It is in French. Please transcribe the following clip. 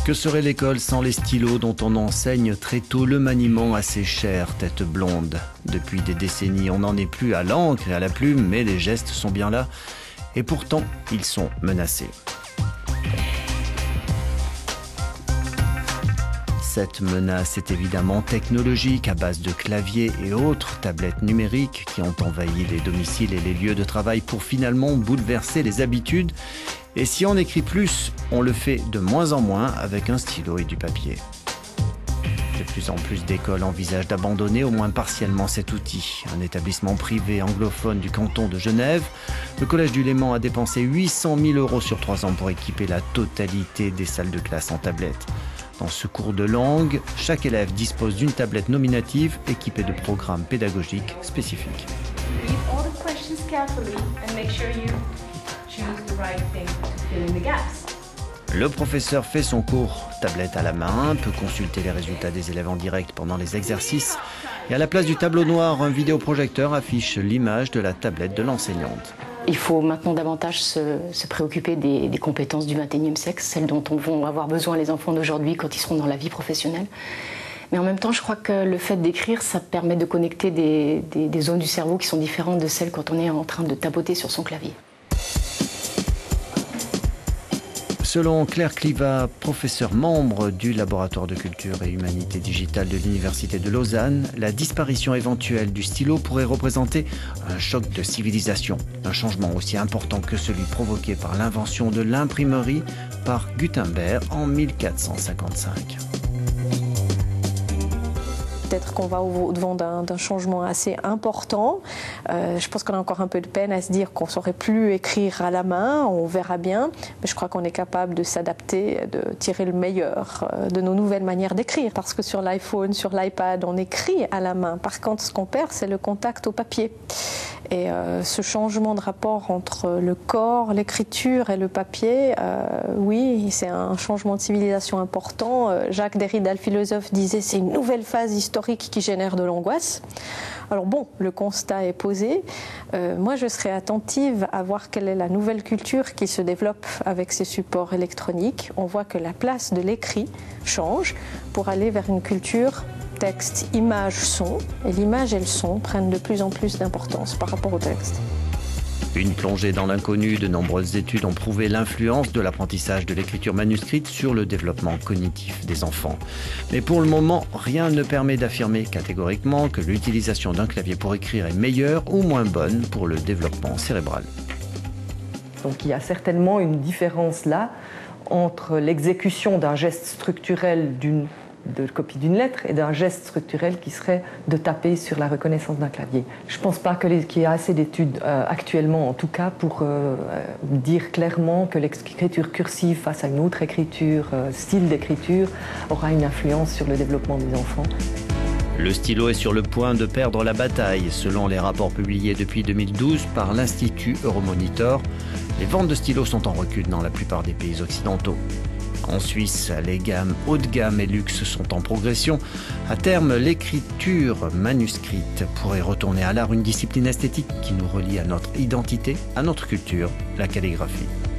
Que serait l'école sans les stylos dont on enseigne très tôt le maniement à ses chères têtes blondes? Depuis des décennies, on n'en est plus à l'encre et à la plume, mais les gestes sont bien là. Et pourtant, ils sont menacés. Cette menace est évidemment technologique à base de claviers et autres tablettes numériques qui ont envahi les domiciles et les lieux de travail pour finalement bouleverser les habitudes. Et si on écrit plus, on le fait de moins en moins avec un stylo et du papier. De plus en plus d'écoles envisagent d'abandonner au moins partiellement cet outil. Un établissement privé anglophone du canton de Genève, le Collège du Léman a dépensé 800 000 € sur 3 ans pour équiper la totalité des salles de classe en tablettes. Dans ce cours de langue, chaque élève dispose d'une tablette nominative équipée de programmes pédagogiques spécifiques. Le professeur fait son cours, tablette à la main, peut consulter les résultats des élèves en direct pendant les exercices. Et à la place du tableau noir, un vidéoprojecteur affiche l'image de la tablette de l'enseignante. Il faut maintenant davantage se préoccuper des compétences du XXIe siècle, celles dont vont avoir besoin les enfants d'aujourd'hui quand ils seront dans la vie professionnelle. Mais en même temps, je crois que le fait d'écrire, ça permet de connecter des zones du cerveau qui sont différentes de celles quand on est en train de tapoter sur son clavier. Selon Claire Cliva, professeure membre du laboratoire de culture et humanité digitale de l'Université de Lausanne, la disparition éventuelle du stylo pourrait représenter un choc de civilisation, un changement aussi important que celui provoqué par l'invention de l'imprimerie par Gutenberg en 1455. Peut-être qu'on va au-devant d'un changement assez important. Je pense qu'on a encore un peu de peine à se dire qu'on ne saurait plus écrire à la main, on verra bien. Mais je crois qu'on est capable de s'adapter, de tirer le meilleur de nos nouvelles manières d'écrire. Parce que sur l'iPhone, sur l'iPad, on écrit à la main. Par contre, ce qu'on perd, c'est le contact au papier. Et ce changement de rapport entre le corps, l'écriture et le papier, oui, c'est un changement de civilisation important. Jacques Derrida, le philosophe, disait c'est une nouvelle phase historique qui génère de l'angoisse. Alors bon, le constat est posé. Moi, je serais attentive à voir quelle est la nouvelle culture qui se développe avec ces supports électroniques. On voit que la place de l'écrit change pour aller vers une culture texte, image, son. Et l'image et le son prennent de plus en plus d'importance par rapport au texte. Une plongée dans l'inconnu, de nombreuses études ont prouvé l'influence de l'apprentissage de l'écriture manuscrite sur le développement cognitif des enfants. Mais pour le moment, rien ne permet d'affirmer catégoriquement que l'utilisation d'un clavier pour écrire est meilleure ou moins bonne pour le développement cérébral. Donc il y a certainement une différence là entre l'exécution d'un geste structurel de copie d'une lettre et d'un geste structurel qui serait de taper sur la reconnaissance d'un clavier. Je ne pense pas qu'il y ait assez d'études actuellement, en tout cas, pour dire clairement que l'écriture cursive face à une autre écriture, style d'écriture, aura une influence sur le développement des enfants. Le stylo est sur le point de perdre la bataille. Selon les rapports publiés depuis 2012 par l'Institut Euromonitor, les ventes de stylos sont en recul dans la plupart des pays occidentaux. En Suisse, les gammes haut de gamme et luxe sont en progression. À terme, l'écriture manuscrite pourrait retourner à l'art, une discipline esthétique qui nous relie à notre identité, à notre culture, la calligraphie.